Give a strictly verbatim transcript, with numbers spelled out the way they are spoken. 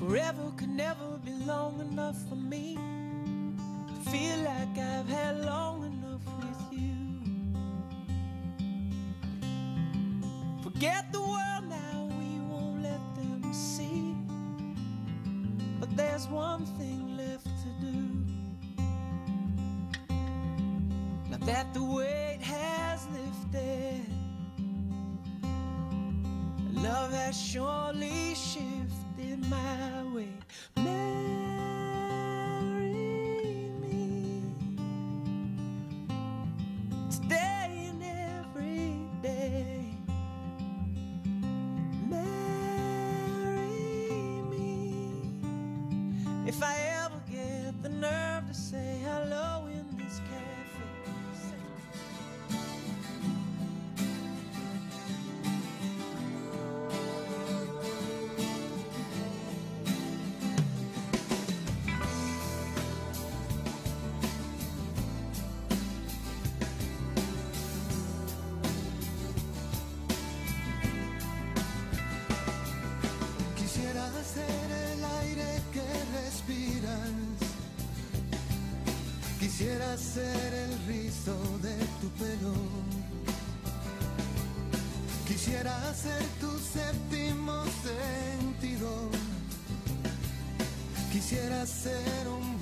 Forever could never be long enough for me to feel like I've had long enough with you. Forget the world now, we won't let them see. But there's one thing left to do. Now that the weight has lifted, love has surely shifted my way. Marry me today and every day. Marry me if I ever get the nerve to say hello in this cafe. Ser el aire que respiras, quisiera ser el rizo de tu pelo, quisiera ser tu séptimo sentido, quisiera ser un